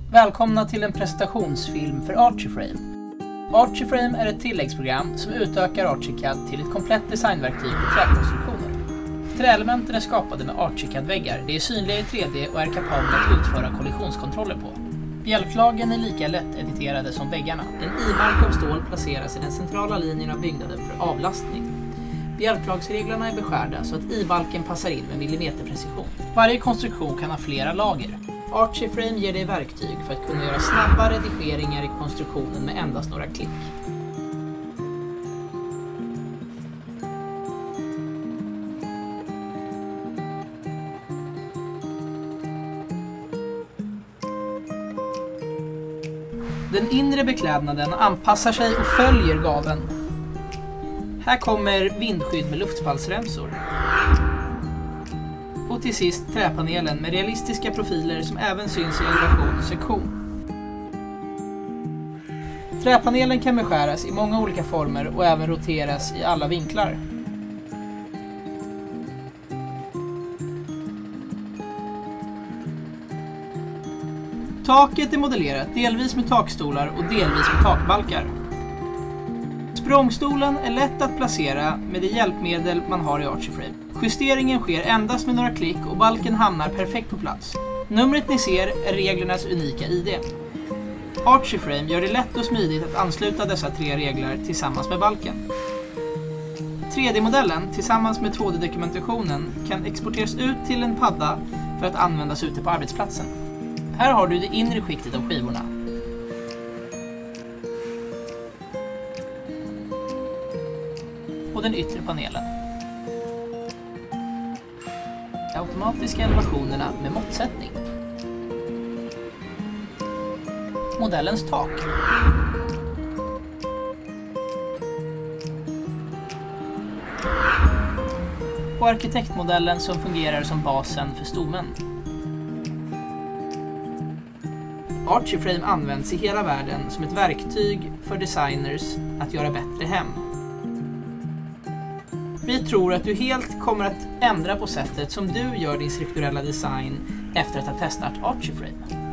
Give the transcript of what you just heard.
Välkomna till en presentationsfilm för Archiframe. Archiframe är ett tilläggsprogram som utökar Archicad till ett komplett designverktyg för träkonstruktioner. Träelementen är skapade med Archicad-väggar. Det är synliga i 3D och är kapabla att utföra kollisionskontroller på. Bjälklagen är lika lätt editerade som väggarna. En i-balk av stål placeras i den centrala linjen av byggnaden för avlastning. Bjälklagsreglerna är beskärda så att i-balken passar in med millimeterprecision. Varje konstruktion kan ha flera lager. Archiframe ger dig verktyg för att kunna göra snabba redigeringar i konstruktionen med endast några klick. Den inre beklädnaden anpassar sig och följer gaveln. Här kommer vindskydd med luftspallsremsor. Och till sist träpanelen med realistiska profiler som även syns i elevation och sektion. Träpanelen kan beskäras i många olika former och även roteras i alla vinklar. Taket är modellerat delvis med takstolar och delvis med takbalkar. Språngstolen är lätt att placera med det hjälpmedel man har i Archiframe. Justeringen sker endast med några klick och balken hamnar perfekt på plats. Numret ni ser är reglernas unika ID. Archiframe gör det lätt och smidigt att ansluta dessa 3 regler tillsammans med balken. 3D-modellen tillsammans med 2D-dokumentationen kan exporteras ut till en padda för att användas ute på arbetsplatsen. Här har du det inre skiktet av skivorna. Och den yttre panelen. Automatiska elevationerna med måttsättning. Modellens tak. Och arkitektmodellen som fungerar som basen för stommen. Archiframe används i hela världen som ett verktyg för designers att göra bättre hem. Vi tror att du helt kommer att ändra på sättet som du gör din strukturella design efter att ha testat Archiframe.